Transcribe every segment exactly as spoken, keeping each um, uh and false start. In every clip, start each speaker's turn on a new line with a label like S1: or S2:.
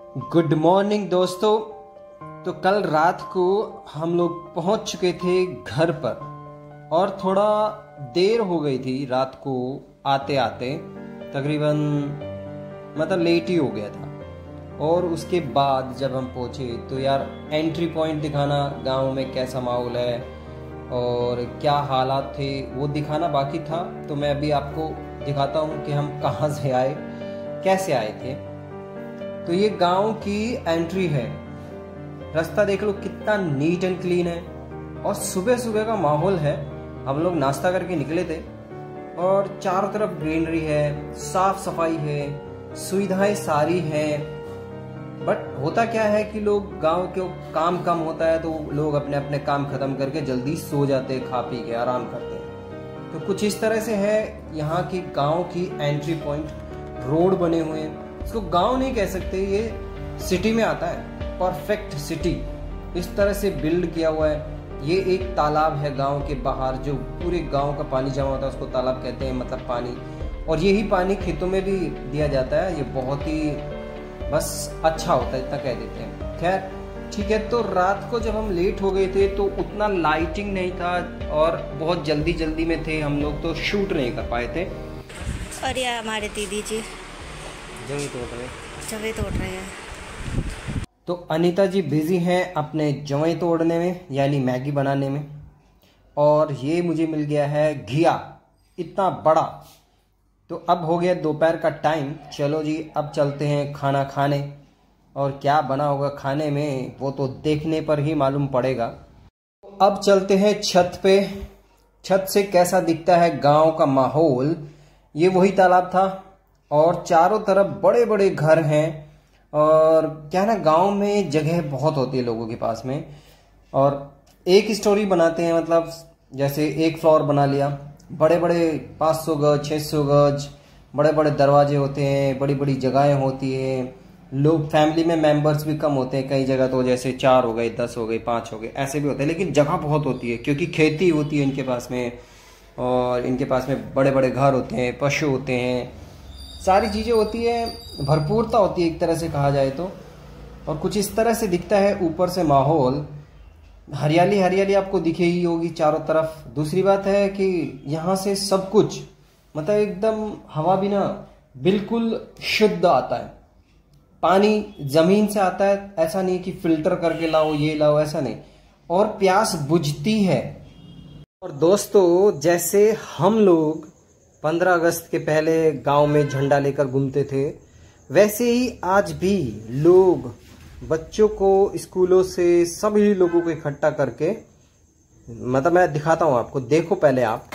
S1: Good morning दोस्तों। तो कल रात को हम लोग पहुंच चुके थे घर पर और थोड़ा देर हो गई थी रात को आते आते, तकरीबन मतलब लेट ही हो गया था। और उसके बाद जब हम पहुंचे तो यार एंट्री पॉइंट दिखाना, गांव में कैसा माहौल है और क्या हालात थे वो दिखाना बाकी था। तो मैं अभी आपको दिखाता हूं कि हम कहां से आए, कैसे आए थे। तो ये गांव की एंट्री है, रास्ता देख लो कितना नीट एंड क्लीन है और सुबह सुबह का माहौल है। हम लोग नाश्ता करके निकले थे और चारों तरफ ग्रीनरी है, साफ सफाई है, सुविधाएं सारी हैं। बट होता क्या है कि लोग गांव के काम कम होता है तो लोग अपने अपने काम खत्म करके जल्दी सो जाते हैं, खा पी के आराम करते हैं। तो कुछ इस तरह से है यहाँ की गांव की एंट्री पॉइंट। रोड बने हुए हैं, इसको गांव नहीं कह सकते, ये सिटी में आता है, परफेक्ट सिटी इस तरह से बिल्ड किया हुआ है। ये एक तालाब है गांव के बाहर, जो पूरे गांव का पानी जमा होता है उसको तालाब कहते हैं, मतलब पानी। और यही पानी खेतों में भी दिया जाता है। ये बहुत ही बस अच्छा होता है, इतना कह देते हैं। खैर ठीक है। तो रात को जब हम लेट हो गए थे तो उतना लाइटिंग नहीं था और बहुत जल्दी जल्दी में थे हम लोग, तो शूट नहीं कर पाए थे।
S2: और ये हमारे दीदी जी
S1: जमी तोड़ रहे
S2: जवे तोड़ रहे हैं।
S1: तो अनीता जी बिजी हैं अपने जवई तोड़ने में, यानी मैगी बनाने में। और ये मुझे मिल गया है घिया, इतना बड़ा। तो अब हो गया दोपहर का टाइम, चलो जी अब चलते हैं खाना खाने। और क्या बना होगा खाने में वो तो देखने पर ही मालूम पड़ेगा। अब चलते हैं छत पे। छत से कैसा दिखता है गांव का माहौल। ये वही तालाब था और चारों तरफ बड़े बड़े घर हैं। और क्या है ना, गांव में जगह बहुत होती है लोगों के पास में, और एक स्टोरी बनाते हैं, मतलब जैसे एक फ्लोर बना लिया, बड़े बड़े पाँच सौ गज छह सौ गज बड़े बड़े दरवाजे होते हैं, बड़ी बड़ी जगहें होती है। लोग फैमिली में मेंबर्स भी कम होते हैं, कई जगह तो जैसे चार हो गए, दस हो गए, पाँच हो गए, ऐसे भी होते हैं। लेकिन जगह बहुत होती है क्योंकि खेती होती है इनके पास में, और इनके पास में बड़े बड़े घर होते हैं, पशु होते हैं, सारी चीज़ें होती है, भरपूरता होती है एक तरह से कहा जाए तो। और कुछ इस तरह से दिखता है ऊपर से माहौल। हरियाली हरियाली आपको दिखे ही होगी चारों तरफ। दूसरी बात है कि यहाँ से सब कुछ मतलब एकदम हवा भी ना बिल्कुल शुद्ध आता है। पानी जमीन से आता है, ऐसा नहीं कि फिल्टर करके लाओ ये लाओ, ऐसा नहीं। और प्यास बुझती है। और दोस्तों जैसे हम लोग पंद्रह अगस्त के पहले गांव में झंडा लेकर घूमते थे, वैसे ही आज भी लोग बच्चों को स्कूलों से सभी लोगों को इकट्ठा करके, मतलब मैं दिखाता हूं आपको, देखो पहले आप।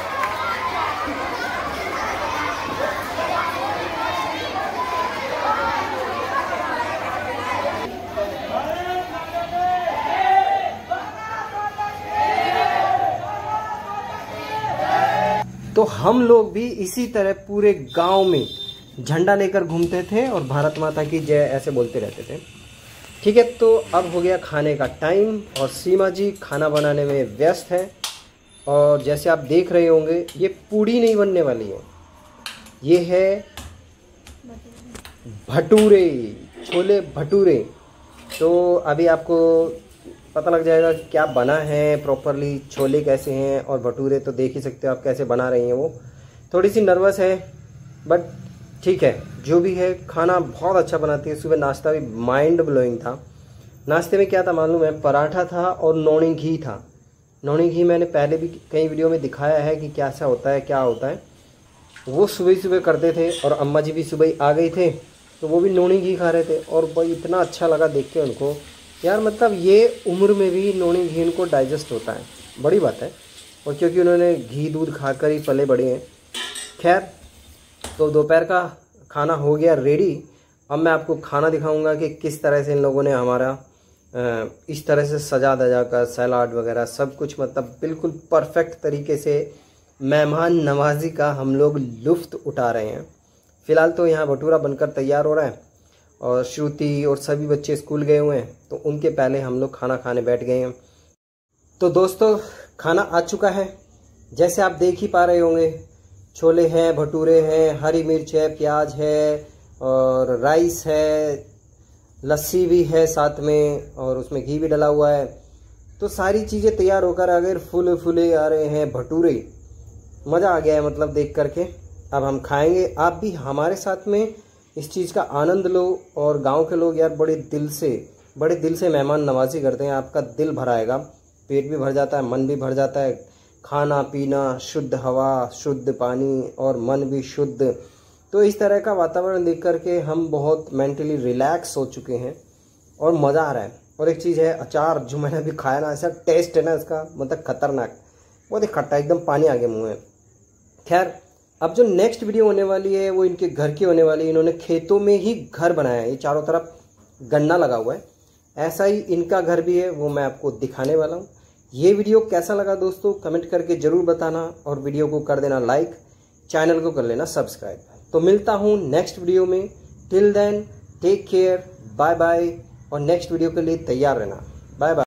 S1: तो हम लोग भी इसी तरह पूरे गांव में झंडा लेकर घूमते थे और भारत माता की जय ऐसे बोलते रहते थे। ठीक है, तो अब हो गया खाने का टाइम और सीमा जी खाना बनाने में व्यस्त है। और जैसे आप देख रहे होंगे ये पूड़ी नहीं बनने वाली है, ये है भटूरे, छोले भटूरे। तो अभी आपको पता लग जाएगा कि क्या बना है प्रॉपरली, छोले कैसे हैं और भटूरे तो देख ही सकते हो आप कैसे बना रही हैं। वो थोड़ी सी नर्वस है बट ठीक है, जो भी है खाना बहुत अच्छा बनाती है। सुबह नाश्ता भी माइंड ब्लोइंग था। नाश्ते में क्या था मालूम है, पराठा था और नौनी घी था। नौनी घी मैंने पहले भी कई वीडियो में दिखाया है कि कैसा होता है, क्या होता है। वो सुबह सुबह करते थे और अम्मा जी भी सुबह ही आ गए थे तो वो भी नौनी घी खा रहे थे और भाई इतना अच्छा लगा देख के उनको। यार मतलब ये उम्र में भी नौनी घी इनको डाइजेस्ट होता है, बड़ी बात है। और क्योंकि उन्होंने घी दूध खाकर ही पले बड़े हैं। खैर, तो दोपहर का खाना हो गया रेडी। अब मैं आपको खाना दिखाऊंगा कि किस तरह से इन लोगों ने हमारा इस तरह से सजा दजा कर सलाद वगैरह सब कुछ, मतलब बिल्कुल परफेक्ट तरीके से मेहमान नवाजी का हम लोग लुफ्त उठा रहे हैं। फ़िलहाल तो यहाँ भटूरा बनकर तैयार हो रहा है और श्रुति और सभी बच्चे स्कूल गए हुए हैं, तो उनके पहले हम लोग खाना खाने बैठ गए हैं। तो दोस्तों खाना आ चुका है, जैसे आप देख ही पा रहे होंगे। छोले हैं, भटूरे हैं, हरी मिर्च है, प्याज है और राइस है, लस्सी भी है साथ में और उसमें घी भी डला हुआ है। तो सारी चीज़ें तैयार होकर अगर फूले फूले आ रहे हैं भटूरे, मज़ा आ गया है मतलब देख करके। अब हम खाएंगे, आप भी हमारे साथ में इस चीज़ का आनंद लो। और गांव के लोग यार बड़े दिल से बड़े दिल से मेहमान नवाजी करते हैं, आपका दिल भर आएगा, पेट भी भर जाता है, मन भी भर जाता है। खाना पीना, शुद्ध हवा, शुद्ध पानी और मन भी शुद्ध। तो इस तरह का वातावरण देख करके हम बहुत मेंटली रिलैक्स हो चुके हैं और मज़ा आ रहा है। और एक चीज़ है अचार, जो मैंने अभी खाया ना, ऐसा टेस्ट है ना इसका, मतलब खतरनाक, बहुत ही खट्टा, एकदम पानी आ गया मुँह में। खैर, अब जो नेक्स्ट वीडियो होने वाली है वो इनके घर की होने वाली है। इन्होंने खेतों में ही घर बनाया है, ये चारों तरफ गन्ना लगा हुआ है, ऐसा ही इनका घर भी है, वो मैं आपको दिखाने वाला हूँ। ये वीडियो कैसा लगा दोस्तों कमेंट करके ज़रूर बताना, और वीडियो को कर देना लाइक, चैनल को कर लेना सब्सक्राइब। तो मिलता हूँ नेक्स्ट वीडियो में, till then take care, bye bye, और नेक्स्ट वीडियो के लिए तैयार रहना, बाय बाय।